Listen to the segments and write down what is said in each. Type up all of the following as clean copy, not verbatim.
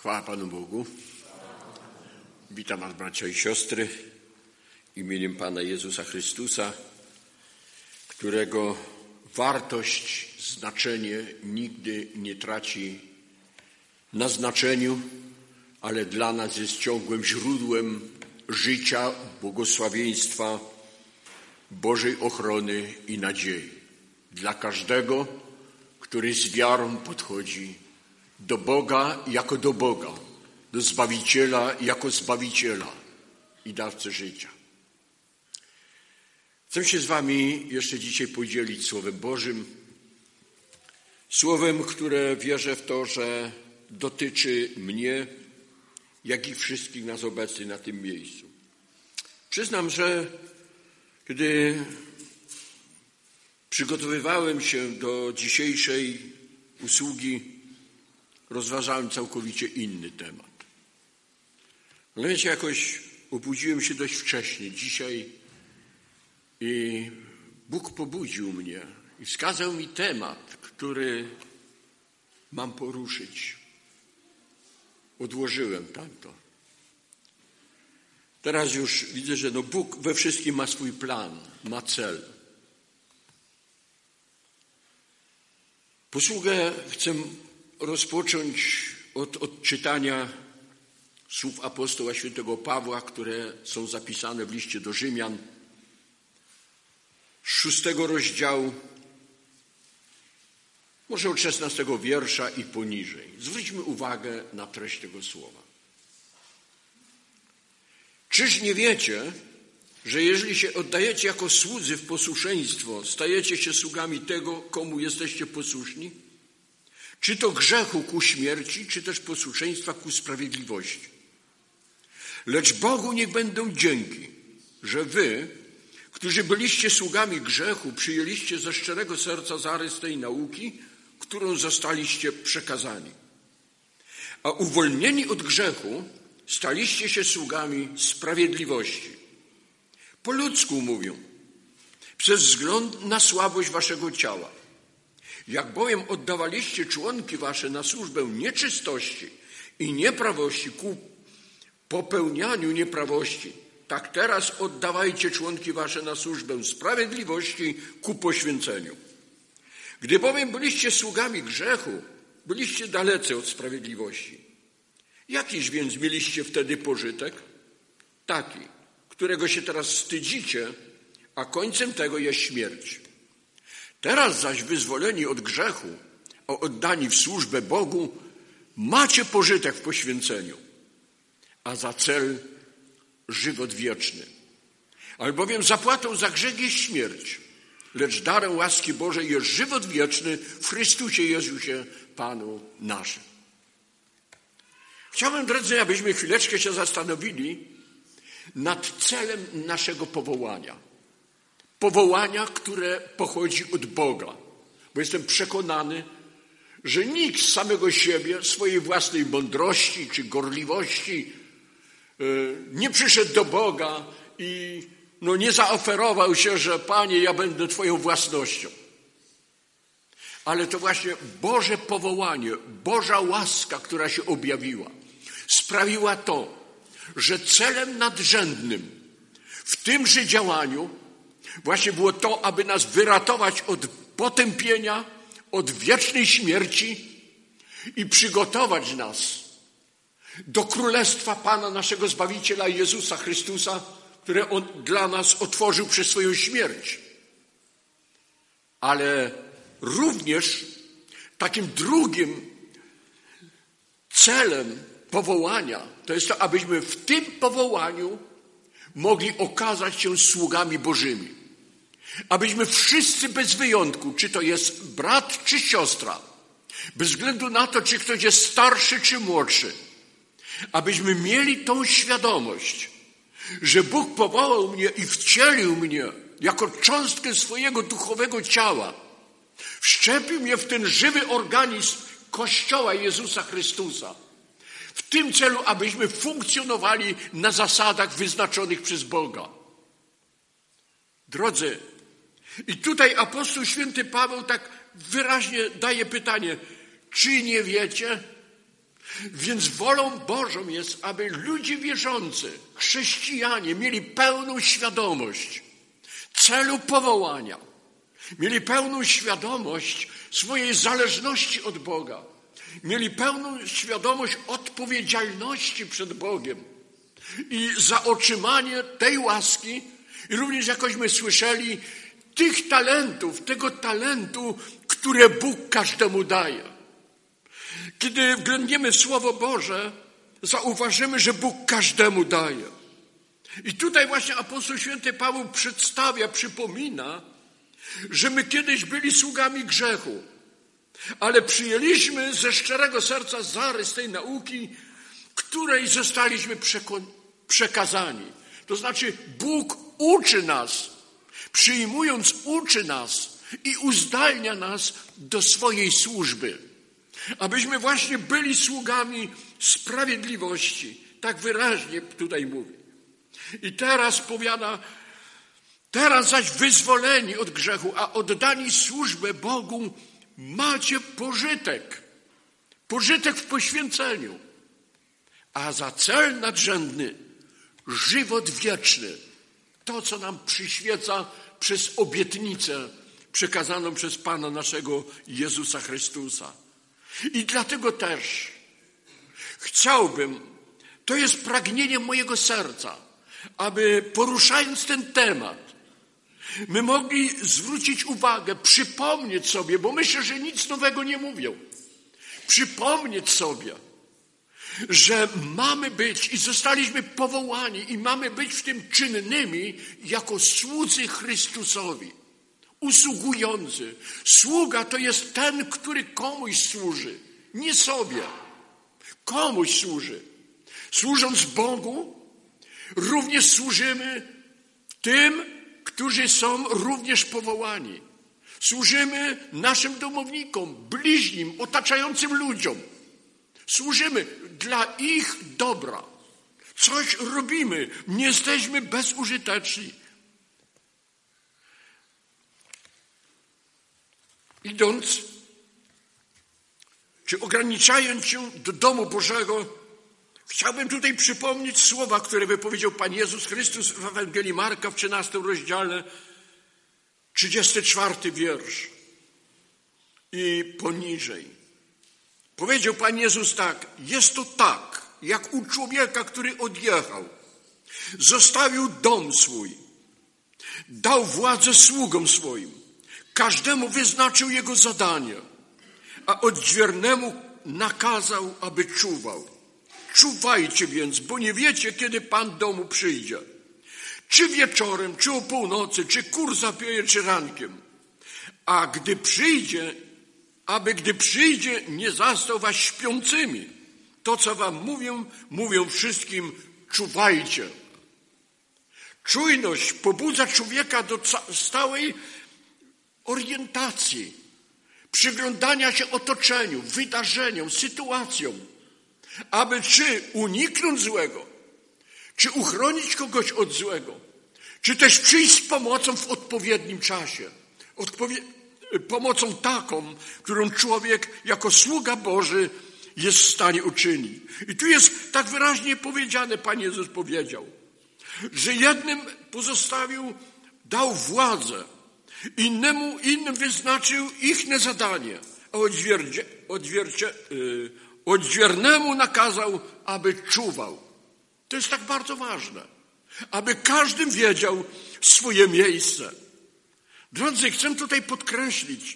Chwała Panu Bogu. Witam Was, bracia i siostry, imieniem Pana Jezusa Chrystusa, którego wartość, znaczenie nigdy nie traci na znaczeniu, ale dla nas jest ciągłym źródłem życia, błogosławieństwa, Bożej ochrony i nadziei. Dla każdego, który z wiarą podchodzi do Boga jako do Boga, do Zbawiciela jako Zbawiciela i dawcę życia. Chcę się z Wami jeszcze dzisiaj podzielić Słowem Bożym, Słowem, które wierzę w to, że dotyczy mnie, jak i wszystkich nas obecnych na tym miejscu. Przyznam, że kiedy przygotowywałem się do dzisiejszej usługi, rozważałem całkowicie inny temat. Ale wiecie, jakoś obudziłem się dość wcześnie dzisiaj i Bóg pobudził mnie i wskazał mi temat, który mam poruszyć. Odłożyłem tamto. Teraz już widzę, że Bóg we wszystkim ma swój plan, ma cel. Posługę chcę rozpocząć od odczytania słów apostoła świętego Pawła, które są zapisane w liście do Rzymian, 6 rozdziału, może od 16 wiersza i poniżej. Zwróćmy uwagę na treść tego słowa. Czyż nie wiecie, że jeżeli się oddajecie jako słudzy w posłuszeństwo, stajecie się sługami tego, komu jesteście posłuszni? Czy to grzechu ku śmierci, czy też posłuszeństwa ku sprawiedliwości. Lecz Bogu niech będą dzięki, że wy, którzy byliście sługami grzechu, przyjęliście ze szczerego serca zarys tej nauki, którą zostaliście przekazani. A uwolnieni od grzechu, staliście się sługami sprawiedliwości. Po ludzku mówią, przez wzgląd na słabość waszego ciała. Jak bowiem oddawaliście członki wasze na służbę nieczystości i nieprawości ku popełnianiu nieprawości, tak teraz oddawajcie członki wasze na służbę sprawiedliwości ku poświęceniu. Gdy bowiem byliście sługami grzechu, byliście dalece od sprawiedliwości. Jakiż więc mieliście wtedy pożytek? Taki, którego się teraz wstydzicie, a końcem tego jest śmierć. Teraz zaś wyzwoleni od grzechu, a oddani w służbę Bogu, macie pożytek w poświęceniu, a za cel żywot wieczny. Albowiem zapłatą za grzech jest śmierć, lecz darem łaski Bożej jest żywot wieczny w Chrystusie Jezusie, Panu naszym. Chciałbym, drodzy, abyśmy chwileczkę się zastanowili nad celem naszego powołania. Powołania, które pochodzi od Boga. Bo jestem przekonany, że nikt z samego siebie, swojej własnej mądrości czy gorliwości nie przyszedł do Boga i nie zaoferował się, że Panie, ja będę Twoją własnością. Ale to właśnie Boże powołanie, Boża łaska, która się objawiła, sprawiła to, że celem nadrzędnym w tymże działaniu właśnie było to, aby nas wyratować od potępienia, od wiecznej śmierci i przygotować nas do Królestwa Pana naszego Zbawiciela Jezusa Chrystusa, które On dla nas otworzył przez swoją śmierć. Ale również takim drugim celem powołania to jest to, abyśmy w tym powołaniu mogli okazać się sługami Bożymi. Abyśmy wszyscy bez wyjątku, czy to jest brat, czy siostra, bez względu na to, czy ktoś jest starszy, czy młodszy, abyśmy mieli tą świadomość, że Bóg powołał mnie i wcielił mnie jako cząstkę swojego duchowego ciała. Wszczepił mnie w ten żywy organizm Kościoła Jezusa Chrystusa. W tym celu, abyśmy funkcjonowali na zasadach wyznaczonych przez Boga. Drodzy, i tutaj apostoł święty Paweł tak wyraźnie daje pytanie, czy nie wiecie, Więc wolą Bożą jest, aby ludzie wierzący, chrześcijanie mieli pełną świadomość celu powołania. Mieli pełną świadomość swojej zależności od Boga. Mieli pełną świadomość odpowiedzialności przed Bogiem i za otrzymanie tej łaski i również jakośmy słyszeli tych talentów, tego talentu, które Bóg każdemu daje. Kiedy wglądniemy w Słowo Boże, zauważymy, że Bóg każdemu daje. I tutaj właśnie apostoł święty Paweł przypomina, że my kiedyś byli sługami grzechu, ale przyjęliśmy ze szczerego serca zarys tej nauki, której zostaliśmy przekazani. To znaczy Bóg uczy nas, przyjmując uczy nas i uzdalnia nas do swojej służby. Abyśmy właśnie byli sługami sprawiedliwości. Tak wyraźnie tutaj mówi. I teraz powiada, teraz zaś wyzwoleni od grzechu, a oddani służbę Bogu, macie pożytek. Pożytek w poświęceniu. A za cel nadrzędny żywot wieczny. To, co nam przyświeca przez obietnicę przekazaną przez Pana naszego Jezusa Chrystusa. I dlatego też chciałbym, to jest pragnienie mojego serca, aby poruszając ten temat, my mogli zwrócić uwagę, przypomnieć sobie, bo myślę, że nic nowego nie mówią, przypomnieć sobie, że mamy być i zostaliśmy powołani i mamy być w tym czynnymi jako słudzy Chrystusowi, usługujący. Sługa to jest ten, który komuś służy, nie sobie, komuś służy. Służąc Bogu, również służymy tym, którzy są również powołani. Służymy naszym domownikom, bliźnim, otaczającym ludziom. Służymy dla ich dobra. Coś robimy. Nie jesteśmy bezużyteczni. Idąc, czy ograniczając się do domu Bożego, chciałbym tutaj przypomnieć słowa, które wypowiedział Pan Jezus Chrystus w Ewangelii Marka w 13 rozdziale, 34 wiersz i poniżej. Powiedział Pan Jezus tak, jest to tak, jak u człowieka, który odjechał, zostawił dom swój, dał władzę sługom swoim, każdemu wyznaczył jego zadanie, a odźwiernemu nakazał, aby czuwał. Czuwajcie więc, bo nie wiecie, kiedy Pan domu przyjdzie. Czy wieczorem, czy o północy, czy kur zapieje, czy rankiem. A gdy przyjdzie, gdy przyjdzie, nie zastał was śpiącymi. To, co wam mówią wszystkim, czuwajcie. Czujność pobudza człowieka do stałej orientacji, przyglądania się otoczeniu, wydarzeniom, sytuacjom, aby czy uniknąć złego, czy uchronić kogoś od złego, czy też przyjść z pomocą w odpowiednim czasie. Pomocą taką, którą człowiek jako sługa Boży jest w stanie uczynić. I tu jest tak wyraźnie powiedziane, Pan Jezus powiedział, że jednym pozostawił, dał władzę, innym wyznaczył ich zadanie, a odźwiernemu nakazał, aby czuwał. To jest tak bardzo ważne, aby każdy wiedział swoje miejsce. Drodzy, chcę tutaj podkreślić,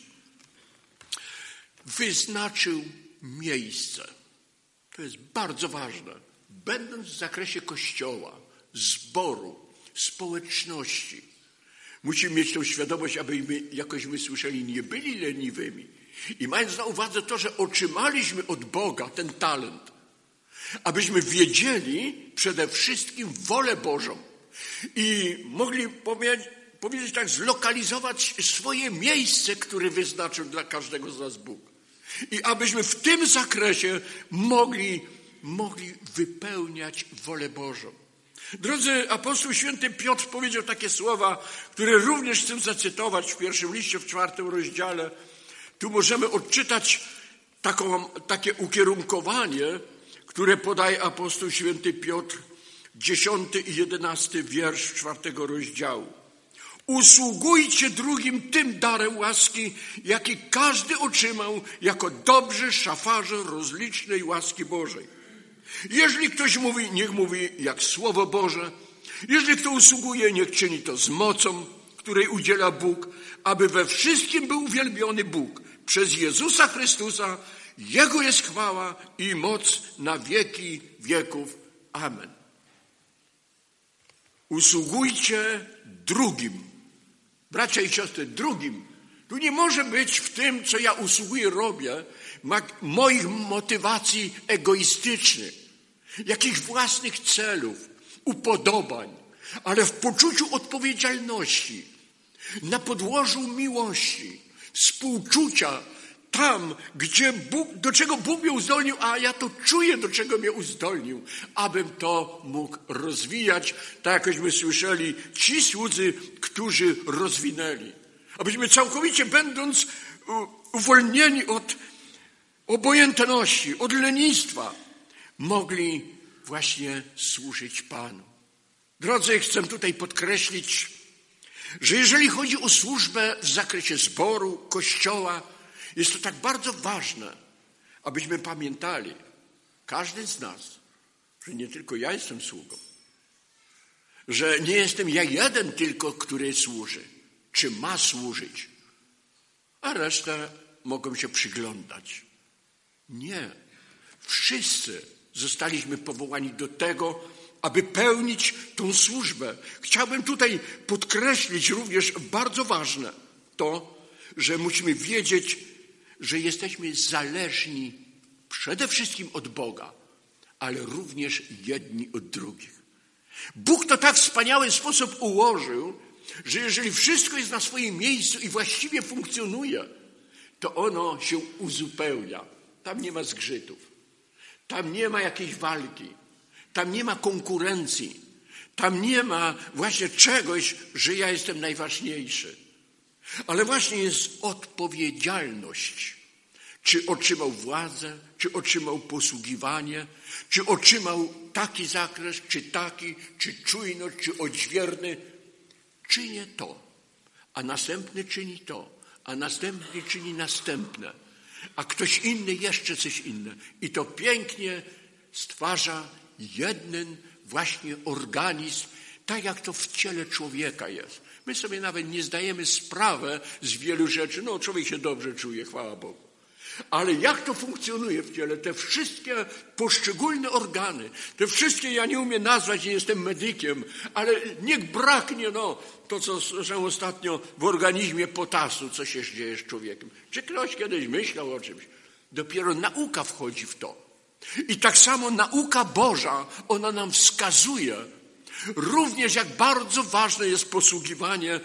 wyznaczył miejsce. To jest bardzo ważne. Będąc w zakresie Kościoła, zboru, społeczności, musimy mieć tą świadomość, abyśmy, jakośmy słyszeli, nie byli leniwymi. I mając na uwadze to, że otrzymaliśmy od Boga ten talent, abyśmy wiedzieli przede wszystkim wolę Bożą i mogli powiedzieć tak, zlokalizować swoje miejsce, które wyznaczył dla każdego z nas Bóg. I abyśmy w tym zakresie mogli wypełniać wolę Bożą. Drodzy, apostoł święty Piotr powiedział takie słowa, które również chcę zacytować w pierwszym liście, w 4 rozdziale. Tu możemy odczytać takie ukierunkowanie, które podaje apostoł święty Piotr, 10 i 11 wiersz 4 rozdziału. Usługujcie drugim tym darem łaski, jaki każdy otrzymał jako dobrzy szafarze rozlicznej łaski Bożej. Jeżeli ktoś mówi, niech mówi jak Słowo Boże. Jeżeli kto usługuje, niech czyni to z mocą, której udziela Bóg, aby we wszystkim był uwielbiony Bóg. Przez Jezusa Chrystusa, Jego jest chwała i moc na wieki wieków. Amen. Usługujcie drugim. Bracia i siostry, drugim. Tu nie może być w tym, co ja usługuję, robię, moich motywacji egoistycznych, jakichś własnych celów, upodobań, ale w poczuciu odpowiedzialności, na podłożu miłości, współczucia, tam, gdzie do czego Bóg mnie uzdolnił, a ja to czuję, do czego mnie uzdolnił, abym to mógł rozwijać, tak jakśmy słyszeli, ci słudzy, którzy rozwinęli. Abyśmy całkowicie będąc uwolnieni od obojętności, od lenistwa, mogli właśnie służyć Panu. Drodzy, chcę tutaj podkreślić, że jeżeli chodzi o służbę w zakresie zboru, Kościoła, jest to tak bardzo ważne, abyśmy pamiętali, każdy z nas, że nie tylko ja jestem sługą, że nie jestem ja jeden tylko, który służy, czy ma służyć, a resztę mogą się przyglądać. Nie. Wszyscy zostaliśmy powołani do tego, aby pełnić tą służbę. Chciałbym tutaj podkreślić również bardzo ważne to, że musimy wiedzieć, że jesteśmy zależni przede wszystkim od Boga, ale również jedni od drugich. Bóg to tak wspaniały sposób ułożył, że jeżeli wszystko jest na swoim miejscu i właściwie funkcjonuje, to ono się uzupełnia. Tam nie ma zgrzytów, tam nie ma jakiejś walki, tam nie ma konkurencji, tam nie ma właśnie czegoś, że ja jestem najważniejszy. Ale właśnie jest odpowiedzialność. Czy otrzymał władzę, czy otrzymał posługiwanie, czy otrzymał taki zakres, czy taki, czy czujność, czy odźwierny. Czynię to, a następny czyni to, a następny czyni następne, a ktoś inny jeszcze coś inne. I to pięknie stwarza jeden właśnie organizm, tak jak to w ciele człowieka jest. My sobie nawet nie zdajemy sprawy z wielu rzeczy. No, człowiek się dobrze czuje, chwała Bogu. Ale jak to funkcjonuje w ciele? Te wszystkie poszczególne organy, te wszystkie, ja nie umiem nazwać, nie jestem medykiem, ale niech braknie, to co słyszałem ostatnio w organizmie potasu, co się dzieje z człowiekiem. Czy ktoś kiedyś myślał o czymś? Dopiero nauka wchodzi w to. I tak samo nauka Boża, ona nam wskazuje również, jak bardzo ważne jest posługiwanie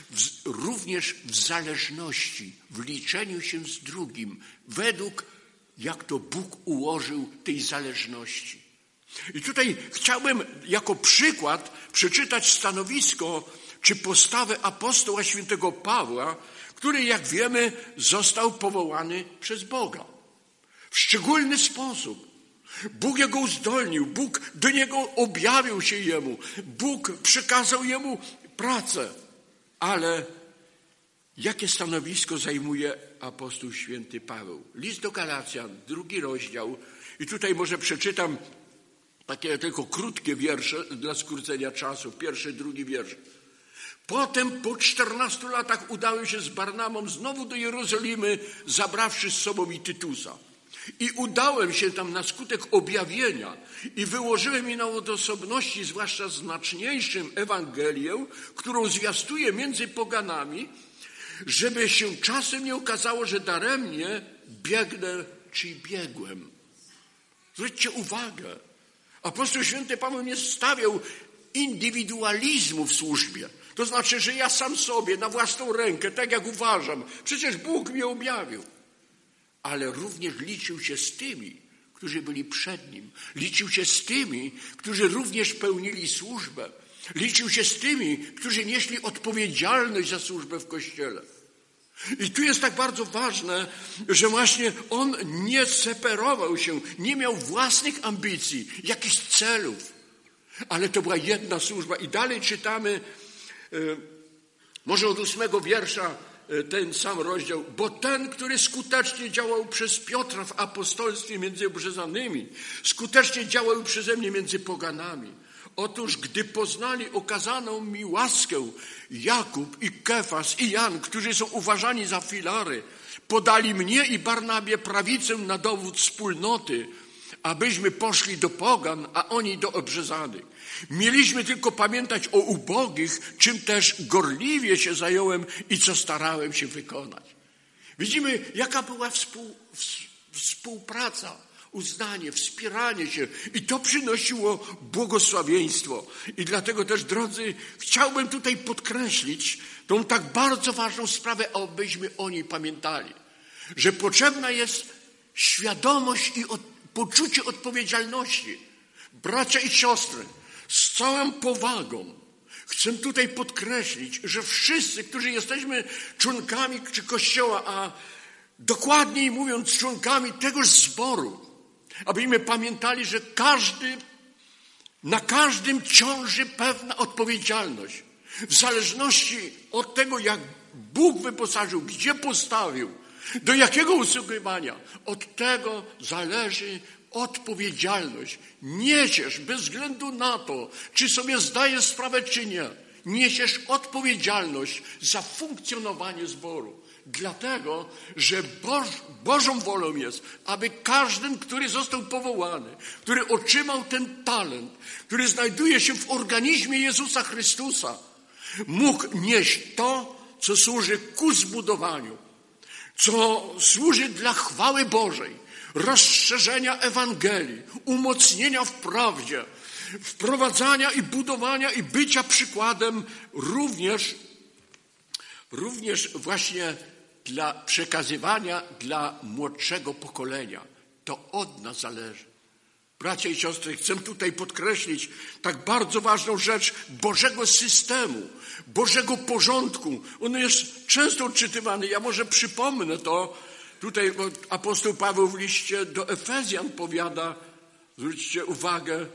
również w zależności, w liczeniu się z drugim, według jak to Bóg ułożył tej zależności. I tutaj chciałbym jako przykład przeczytać stanowisko czy postawę apostoła świętego Pawła, który, jak wiemy, został powołany przez Boga. W szczególny sposób. Bóg jego uzdolnił, Bóg do niego objawił się jemu, Bóg przekazał jemu pracę. Ale jakie stanowisko zajmuje apostoł święty Paweł? List do Galacjan, 2 rozdział. I tutaj może przeczytam takie tylko krótkie wiersze dla skrócenia czasu. 1, 2 wiersz. Potem po 14 latach udałem się z Barnabą znowu do Jerozolimy, zabrawszy z sobą i Tytusa. I udałem się tam na skutek objawienia i wyłożyłem mi na odosobności, zwłaszcza znaczniejszym, Ewangelię, którą zwiastuję między poganami, żeby się czasem nie okazało, że daremnie biegnę czy biegłem. Zwróćcie uwagę, apostoł święty Paweł nie stawiał indywidualizmu w służbie. To znaczy, że ja sam sobie na własną rękę, tak jak uważam, przecież Bóg mnie objawił. Ale również liczył się z tymi, którzy byli przed Nim. Liczył się z tymi, którzy również pełnili służbę. Liczył się z tymi, którzy nieśli odpowiedzialność za służbę w Kościele. I tu jest tak bardzo ważne, że właśnie on nie separował się, nie miał własnych ambicji, jakichś celów, ale to była jedna służba. I dalej czytamy, może od 8 wiersza, ten sam rozdział. Bo ten, który skutecznie działał przez Piotra w apostolstwie między obrzezanymi, skutecznie działał przeze mnie między poganami. Otóż, gdy poznali okazaną mi łaskę, Jakub i Kefas i Jan, którzy są uważani za filary, podali mnie i Barnabie prawicę na dowód wspólnoty, abyśmy poszli do pogan, a oni do obrzezanych. Mieliśmy tylko pamiętać o ubogich, czym też gorliwie się zająłem i co starałem się wykonać. Widzimy, jaka była współpraca, uznanie, wspieranie się i to przynosiło błogosławieństwo. I dlatego też, drodzy, chciałbym tutaj podkreślić tą tak bardzo ważną sprawę, abyśmy o niej pamiętali, że potrzebna jest świadomość i poczucie odpowiedzialności. Bracia i siostry, z całą powagą chcę tutaj podkreślić, że wszyscy, którzy jesteśmy członkami czy Kościoła, a dokładniej mówiąc członkami tegoż zboru, abyśmy pamiętali, że na każdym ciąży pewna odpowiedzialność. W zależności od tego, jak Bóg wyposażył, gdzie postawił, do jakiego usługiwania, od tego zależy odpowiedzialność. Niesiesz bez względu na to, czy sobie zdajesz sprawę, czy nie. Niesiesz odpowiedzialność za funkcjonowanie zboru. Dlatego, że Bożą wolą jest, aby każdy, który został powołany, który otrzymał ten talent, który znajduje się w organizmie Jezusa Chrystusa, mógł nieść to, co służy ku zbudowaniu, co służy dla chwały Bożej, rozszerzenia Ewangelii, umocnienia w prawdzie, wprowadzania i budowania i bycia przykładem również właśnie dla przekazywania dla młodszego pokolenia. To od nas zależy. Bracia i siostry, chcę tutaj podkreślić tak bardzo ważną rzecz Bożego systemu, Bożego porządku. On jest często odczytywany. Ja może przypomnę to. Tutaj apostoł Paweł w liście do Efezjan powiada, zwróćcie uwagę,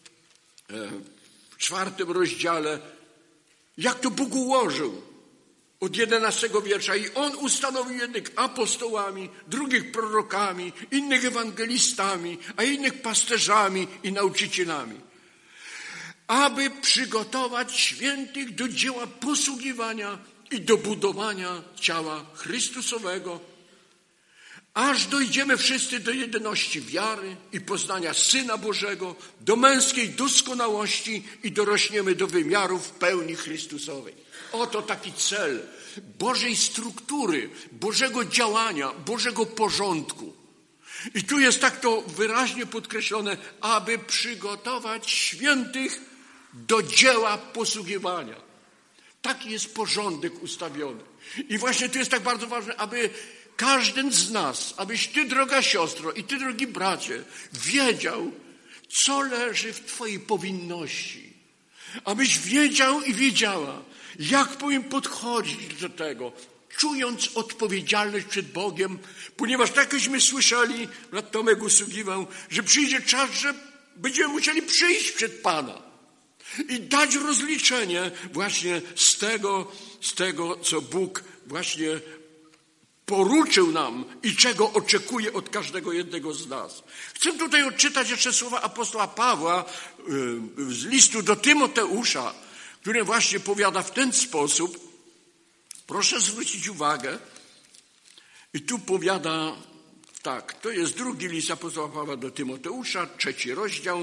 w 4 rozdziale, jak to Bóg ułożył. Od 11 wiersza. I on ustanowił jednych apostołami, drugich prorokami, innych ewangelistami, a innych pasterzami i nauczycielami, aby przygotować świętych do dzieła posługiwania i do budowania ciała Chrystusowego, aż dojdziemy wszyscy do jedności wiary i poznania Syna Bożego, do męskiej doskonałości i dorośniemy do wymiarów pełni Chrystusowej. Oto taki cel Bożej struktury, Bożego działania, Bożego porządku. I tu jest tak to wyraźnie podkreślone, aby przygotować świętych do dzieła posługiwania. Taki jest porządek ustawiony. I właśnie tu jest tak bardzo ważne, aby każdy z nas, abyś ty, droga siostro, i ty, drogi bracie, wiedział, co leży w twojej powinności. Abyś wiedział i wiedziała, jak powinien podchodzić do tego, czując odpowiedzialność przed Bogiem, ponieważ tak jakśmy słyszeli, brat Tomek usługiwał, że przyjdzie czas, że będziemy musieli przyjść przed Pana i dać rozliczenie właśnie z tego, co Bóg właśnie poruczył nam i czego oczekuje od każdego jednego z nas. Chcę tutaj odczytać jeszcze słowa apostoła Pawła z listu do Tymoteusza, który właśnie powiada w ten sposób. Proszę zwrócić uwagę. I tu powiada tak, to jest 2 list apostoła Pawła do Tymoteusza, 3 rozdział.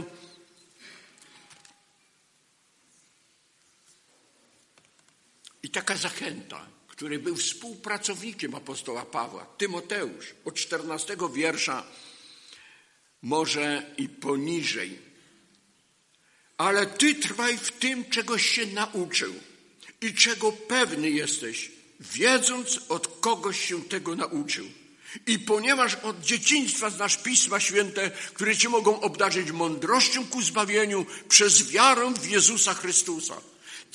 I taka zachęta, który był współpracownikiem apostoła Pawła, Tymoteusz, od 14 wiersza, może i poniżej. Ale ty trwaj w tym, czegoś się nauczył i czego pewny jesteś, wiedząc, od kogoś się tego nauczył. I ponieważ od dzieciństwa znasz Pisma Święte, które cię mogą obdarzyć mądrością ku zbawieniu przez wiarę w Jezusa Chrystusa.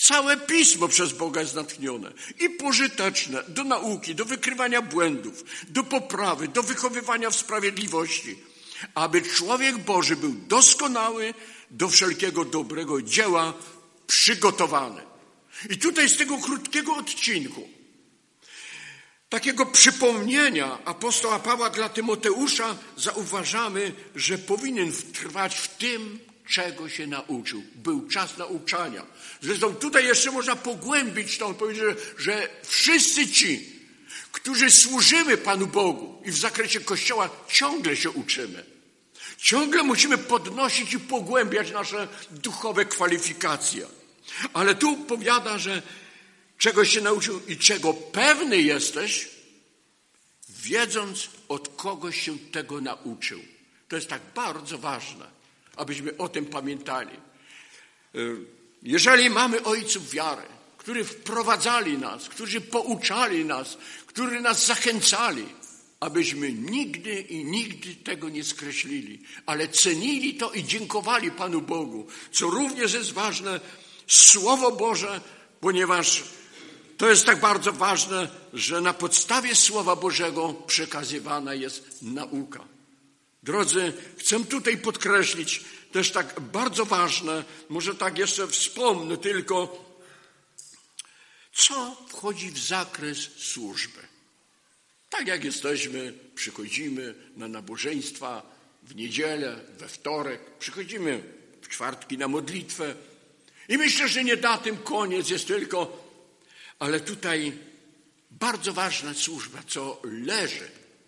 Całe Pismo przez Boga jest natchnione i pożyteczne do nauki, do wykrywania błędów, do poprawy, do wychowywania w sprawiedliwości, aby człowiek Boży był doskonały, do wszelkiego dobrego dzieła przygotowany. I tutaj z tego krótkiego odcinku, takiego przypomnienia apostoła Pawła dla Tymoteusza, zauważamy, że powinien trwać w tym, czego się nauczył. Był czas nauczania. Zresztą tutaj jeszcze można pogłębić to, powiedzieć, że wszyscy ci, którzy służymy Panu Bogu i w zakresie Kościoła ciągle się uczymy. Ciągle musimy podnosić i pogłębiać nasze duchowe kwalifikacje. Ale tu powiada, że czego się nauczył i czego pewny jesteś, wiedząc, od kogoś się tego nauczył. To jest tak bardzo ważne, abyśmy o tym pamiętali. Jeżeli mamy ojców wiary, którzy wprowadzali nas, którzy pouczali nas, którzy nas zachęcali, abyśmy nigdy tego nie skreślili, ale cenili to i dziękowali Panu Bogu, co również jest ważne, Słowo Boże, ponieważ to jest tak bardzo ważne, że na podstawie Słowa Bożego przekazywana jest nauka. Drodzy, chcę tutaj podkreślić też tak bardzo ważne, może tak jeszcze wspomnę tylko, co wchodzi w zakres służby. Tak jak jesteśmy, przychodzimy na nabożeństwa w niedzielę, we wtorek, przychodzimy w czwartki na modlitwę i myślę, że nie na tym koniec jest tylko, ale tutaj bardzo ważna służba, co leży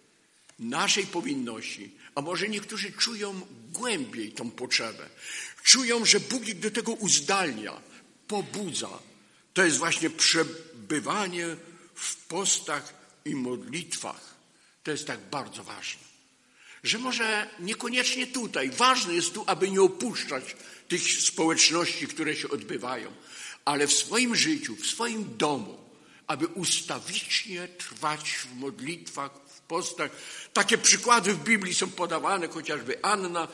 naszej powinności, a może niektórzy czują głębiej tą potrzebę. Czują, że Bóg ich do tego uzdalnia, pobudza. To jest właśnie przebywanie w postach i modlitwach. To jest tak bardzo ważne. Że może niekoniecznie tutaj. Ważne jest tu, aby nie opuszczać tych społeczności, które się odbywają, ale w swoim życiu, w swoim domu, aby ustawicznie trwać w modlitwach, w postach. Takie przykłady w Biblii są podawane, chociażby Anna,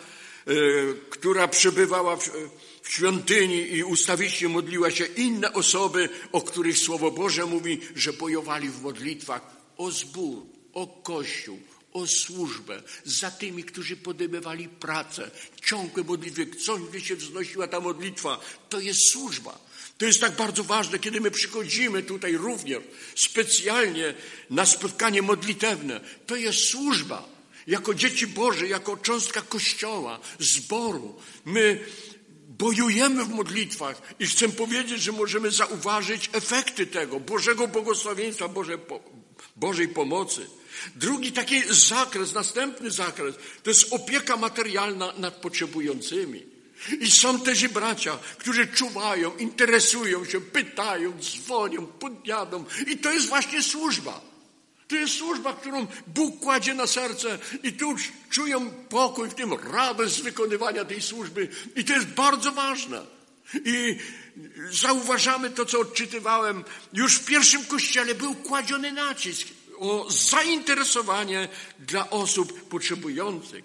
która przebywała w świątyni i ustawicznie modliła się. Inne osoby, o których Słowo Boże mówi, że bojowali w modlitwach o zbór, o Kościół, o służbę, za tymi, którzy podejmowali pracę. Ciągłe modlitwy, ciągle się wznosiła ta modlitwa. To jest służba. To jest tak bardzo ważne, kiedy my przychodzimy tutaj również specjalnie na spotkanie modlitewne. To jest służba. Jako dzieci Boże, jako cząstka Kościoła, zboru. My bojujemy w modlitwach i chcę powiedzieć, że możemy zauważyć efekty tego, Bożego błogosławieństwa, Bożej pomocy. Drugi taki zakres, następny zakres, to jest opieka materialna nad potrzebującymi. I są też i bracia, którzy czuwają, interesują się, pytają, dzwonią, podjadą. I to jest właśnie służba. To jest służba, którą Bóg kładzie na serce i tu czują pokój, w tym radość z wykonywania tej służby. I to jest bardzo ważne. I zauważamy to, co odczytywałem. Już w pierwszym kościele był kładziony nacisk o zainteresowanie dla osób potrzebujących.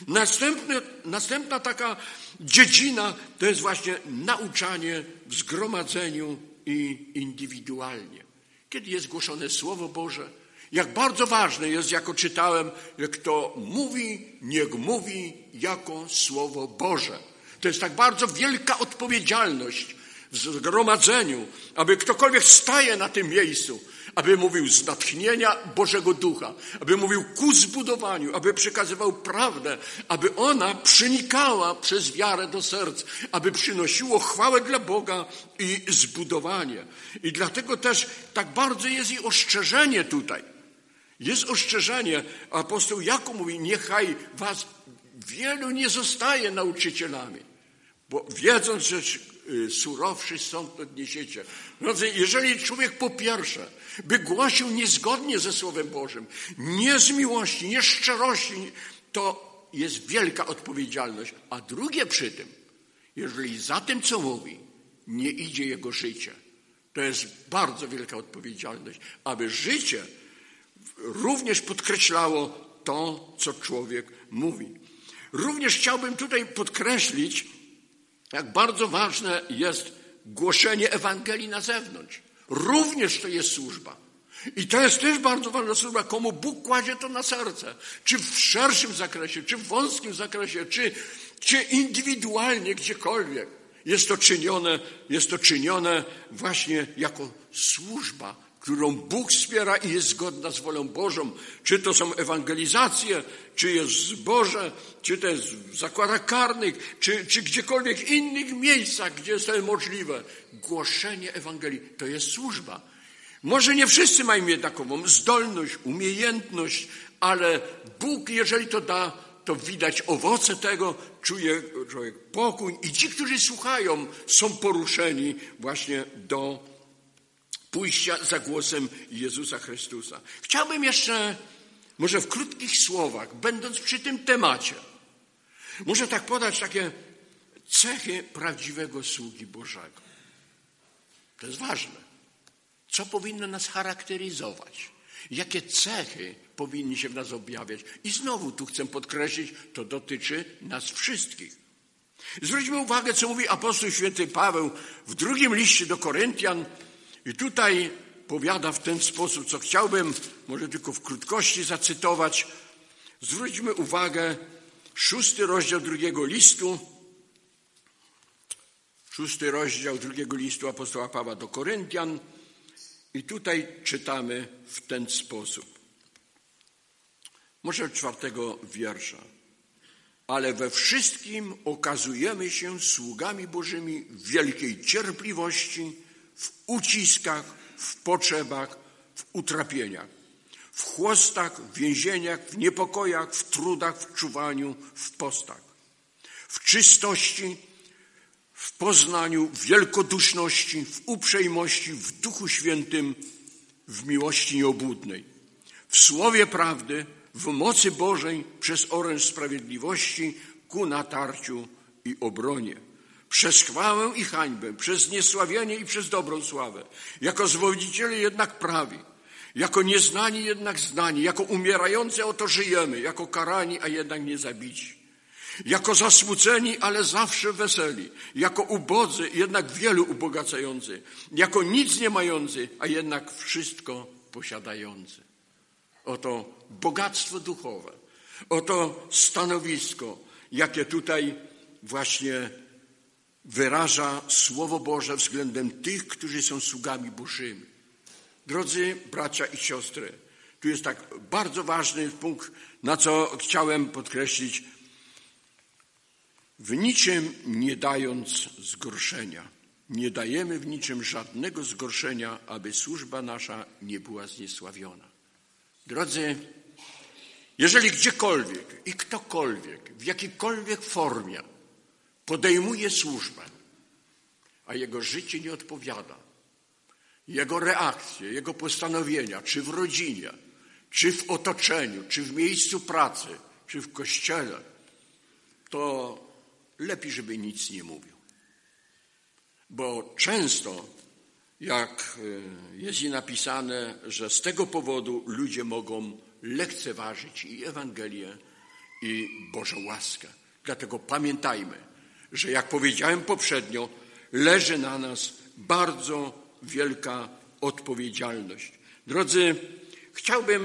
Następna taka dziedzina to jest właśnie nauczanie w zgromadzeniu i indywidualnie. Kiedy jest głoszone Słowo Boże, jak bardzo ważne jest, jako czytałem, że kto mówi, niech mówi jako Słowo Boże. To jest tak bardzo wielka odpowiedzialność w zgromadzeniu, aby ktokolwiek staje na tym miejscu, aby mówił z natchnienia Bożego Ducha, aby mówił ku zbudowaniu, aby przekazywał prawdę, aby ona przenikała przez wiarę do serc, aby przynosiło chwałę dla Boga i zbudowanie. I dlatego też tak bardzo jest i ostrzeżenie tutaj. Jest ostrzeżenie, apostoł Jakub mówi, niechaj was wielu nie zostaje nauczycielami, bo wiedząc, że surowszy sąd odniesiecie. Drodzy, jeżeli człowiek po pierwsze by głosił niezgodnie ze Słowem Bożym, nie z miłości, nie z szczerości, to jest wielka odpowiedzialność. A drugie przy tym, jeżeli za tym, co mówi, nie idzie jego życie, to jest bardzo wielka odpowiedzialność, aby życie również podkreślało to, co człowiek mówi. Również chciałbym tutaj podkreślić, jak bardzo ważne jest głoszenie Ewangelii na zewnątrz. Również to jest służba. I to jest też bardzo ważna służba, komu Bóg kładzie to na serce. Czy w szerszym zakresie, czy w wąskim zakresie, czy indywidualnie, gdziekolwiek. Jest to czynione właśnie jako służba, którą Bóg wspiera i jest zgodna z wolą Bożą. Czy to są ewangelizacje, czy jest zboże, czy to jest w zakładach karnych, czy gdziekolwiek innych miejscach, gdzie jest to możliwe. Głoszenie Ewangelii to jest służba. Może nie wszyscy mają jednakową zdolność, umiejętność, ale Bóg, jeżeli to da, to widać owoce tego, czuje człowiek pokój i ci, którzy słuchają, są poruszeni właśnie do pójścia za głosem Jezusa Chrystusa. Chciałbym jeszcze, może w krótkich słowach, będąc przy tym temacie, muszę tak podać takie cechy prawdziwego sługi Bożego. To jest ważne. Co powinno nas charakteryzować? Jakie cechy powinny się w nas objawiać? I znowu tu chcę podkreślić, to dotyczy nas wszystkich. Zwróćmy uwagę, co mówi apostoł święty Paweł w drugim liście do Koryntian i tutaj powiada w ten sposób, co chciałbym może tylko w krótkości zacytować. Zwróćmy uwagę, 6 rozdział drugiego listu apostoła Pawła do Koryntian i tutaj czytamy w ten sposób. Może od 4 wiersza. Ale we wszystkim okazujemy się sługami Bożymi w wielkiej cierpliwości, w uciskach, w potrzebach, w utrapieniach, w chłostach, w więzieniach, w niepokojach, w trudach, w czuwaniu, w postach, w czystości, w poznaniu, w wielkoduszności, w uprzejmości, w Duchu Świętym, w miłości nieobłudnej, w słowie prawdy, w mocy Bożej przez oręż sprawiedliwości ku natarciu i obronie, przez chwałę i hańbę, przez zniesławienie i przez dobrą sławę, jako zwodziciele jednak prawi, jako nieznani jednak znani, jako umierający, oto żyjemy, jako karani, a jednak nie zabici, jako zasmuceni, ale zawsze weseli, jako ubodzy, jednak wielu ubogacający, jako nic nie mający, a jednak wszystko posiadający. Oto bogactwo duchowe, oto stanowisko, jakie tutaj właśnie wyraża Słowo Boże względem tych, którzy są sługami Bożymi. Drodzy bracia i siostry, tu jest tak bardzo ważny punkt, na co chciałem podkreślić. W niczym nie dając zgorszenia, nie dajemy w niczym żadnego zgorszenia, aby służba nasza nie była zniesławiona. Drodzy, jeżeli gdziekolwiek i ktokolwiek, w jakiejkolwiek formie podejmuje służbę, a jego życie nie odpowiada, jego reakcje, jego postanowienia, czy w rodzinie, czy w otoczeniu, czy w miejscu pracy, czy w kościele, to lepiej, żeby nic nie mówił. Bo często, jak jest i napisane, że z tego powodu ludzie mogą lekceważyć i Ewangelię, i Bożą łaskę. Dlatego pamiętajmy, że jak powiedziałem poprzednio, leży na nas bardzo wielka odpowiedzialność. Drodzy, chciałbym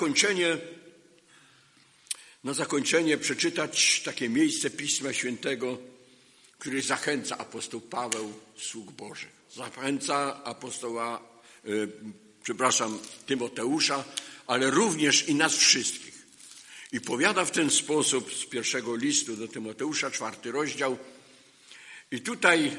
na zakończenie przeczytać takie miejsce Pisma Świętego, który zachęca apostoł Paweł, sług Bożych. Zachęca Tymoteusza, ale również i nas wszystkich. I powiada w ten sposób z pierwszego listu do Tymoteusza, 4 rozdział. I tutaj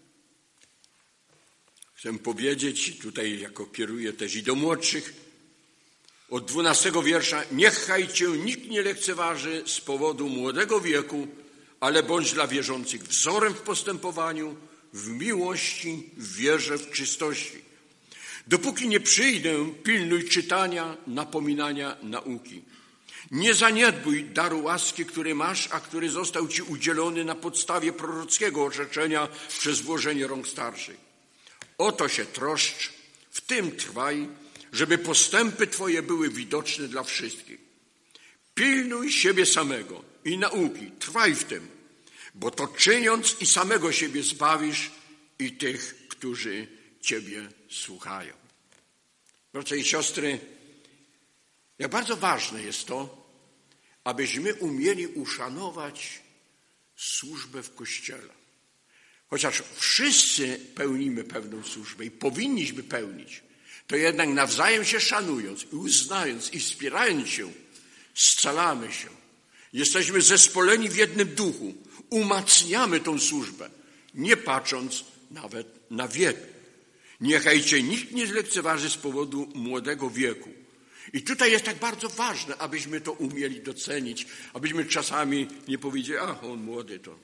chcę powiedzieć, tutaj jako kieruję też i do młodszych, od 12 wiersza, niechaj cię nikt nie lekceważy z powodu młodego wieku, ale bądź dla wierzących wzorem w postępowaniu, w miłości, w wierze, w czystości. Dopóki nie przyjdę, pilnuj czytania, napominania, nauki. Nie zaniedbuj daru łaski, który masz, a który został ci udzielony na podstawie prorockiego orzeczenia przez włożenie rąk starszych. O to się troszcz, w tym trwaj, żeby postępy twoje były widoczne dla wszystkich. Pilnuj siebie samego i nauki, trwaj w tym, bo to czyniąc i samego siebie zbawisz i tych, którzy Ciebie słuchają. Bracia i siostry, jak bardzo ważne jest to, abyśmy umieli uszanować służbę w Kościele. Chociaż wszyscy pełnimy pewną służbę i powinniśmy pełnić, to jednak nawzajem się szanując i uznając i wspierając się, scalamy się. Jesteśmy zespoleni w jednym duchu. Umacniamy tą służbę, nie patrząc nawet na wiek. Niechaj Cię nikt nie zlekceważy z powodu młodego wieku. I tutaj jest tak bardzo ważne, abyśmy to umieli docenić, abyśmy czasami nie powiedzieli, ach, on młody to.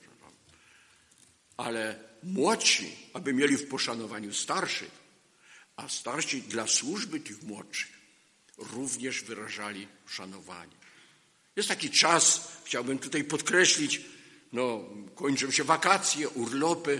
Ale młodsi, aby mieli w poszanowaniu starszych, a starsi dla służby tych młodszych również wyrażali szanowanie. Jest taki czas, chciałbym tutaj podkreślić, kończą się wakacje, urlopy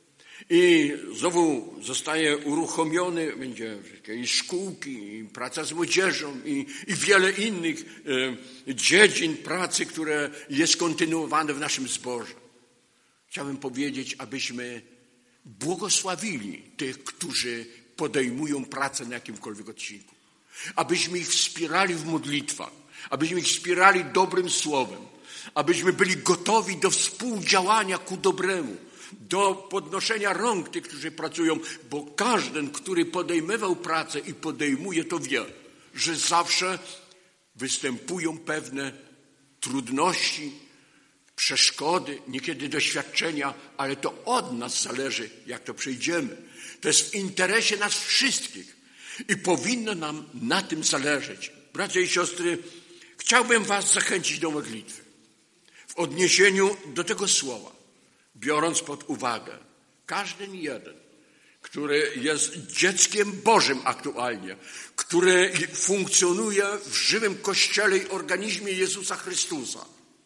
i znowu zostaje uruchomiony, będzie jakieś szkółki, i praca z młodzieżą i wiele innych dziedzin pracy, które jest kontynuowane w naszym zborze. Chciałbym powiedzieć, abyśmy błogosławili tych, którzy podejmują pracę na jakimkolwiek odcinku. Abyśmy ich wspierali w modlitwach, abyśmy ich wspierali dobrym słowem, abyśmy byli gotowi do współdziałania ku dobremu, do podnoszenia rąk tych, którzy pracują, bo każdy, który podejmował pracę i podejmuje, to wie, że zawsze występują pewne trudności, przeszkody, niekiedy doświadczenia, ale to od nas zależy, jak to przejdziemy. To jest w interesie nas wszystkich i powinno nam na tym zależeć. Bracia i siostry, chciałbym was zachęcić do modlitwy w odniesieniu do tego słowa, biorąc pod uwagę każdy jeden, który jest dzieckiem Bożym aktualnie, który funkcjonuje w żywym Kościele i organizmie Jezusa Chrystusa,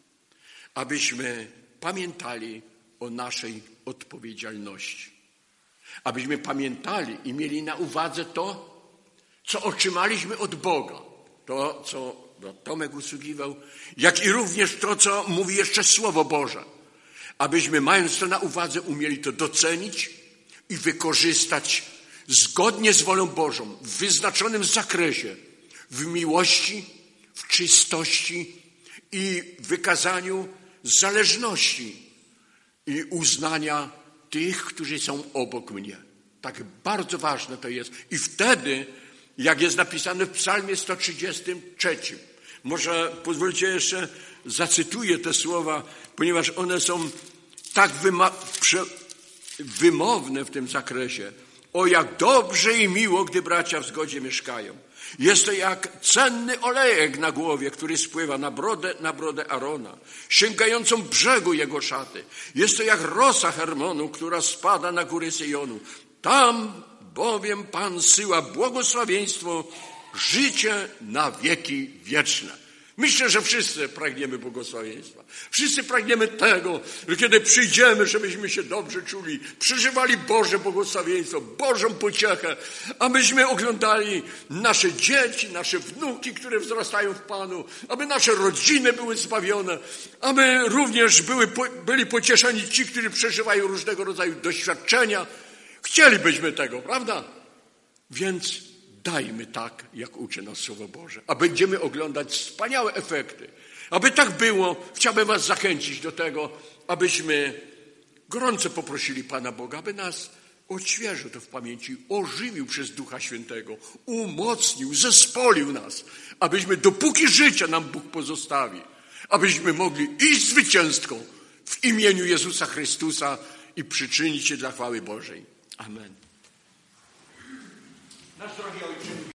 abyśmy pamiętali o naszej odpowiedzialności. Abyśmy pamiętali i mieli na uwadze to, co otrzymaliśmy od Boga. To, co Tomek usługiwał, jak i również to, co mówi jeszcze Słowo Boże. Abyśmy, mając to na uwadze, umieli to docenić i wykorzystać zgodnie z wolą Bożą, w wyznaczonym zakresie, w miłości, w czystości i wykazaniu zależności i uznania tych, którzy są obok mnie. Tak bardzo ważne to jest. I wtedy, jak jest napisane w Psalmie 133, może pozwólcie jeszcze zacytuję te słowa, ponieważ one są tak wymowne w tym zakresie. O, jak dobrze i miło, gdy bracia w zgodzie mieszkają. Jest to jak cenny olejek na głowie, który spływa na brodę Arona, sięgającą brzegu jego szaty. Jest to jak rosa Hermonu, która spada na góry Syjonu. Tam bowiem Pan zsyła błogosławieństwo, życie na wieki wieczne. Myślę, że wszyscy pragniemy błogosławieństwa. Wszyscy pragniemy tego, że kiedy przyjdziemy, żebyśmy się dobrze czuli, przeżywali Boże błogosławieństwo, Bożą pociechę, abyśmy oglądali nasze dzieci, nasze wnuki, które wzrastają w Panu, aby nasze rodziny były zbawione, aby również byli pocieszeni ci, którzy przeżywają różnego rodzaju doświadczenia. Chcielibyśmy tego, prawda? Więc dajmy tak, jak uczy nas Słowo Boże, a będziemy oglądać wspaniałe efekty. Aby tak było, chciałbym was zachęcić do tego, abyśmy gorąco poprosili Pana Boga, aby nas odświeżył to w pamięci, ożywił przez Ducha Świętego, umocnił, zespolił nas, abyśmy dopóki życia nam Bóg pozostawi, abyśmy mogli iść zwycięsko w imieniu Jezusa Chrystusa i przyczynić się dla chwały Bożej. Amen. Nasz drogi Ojcze,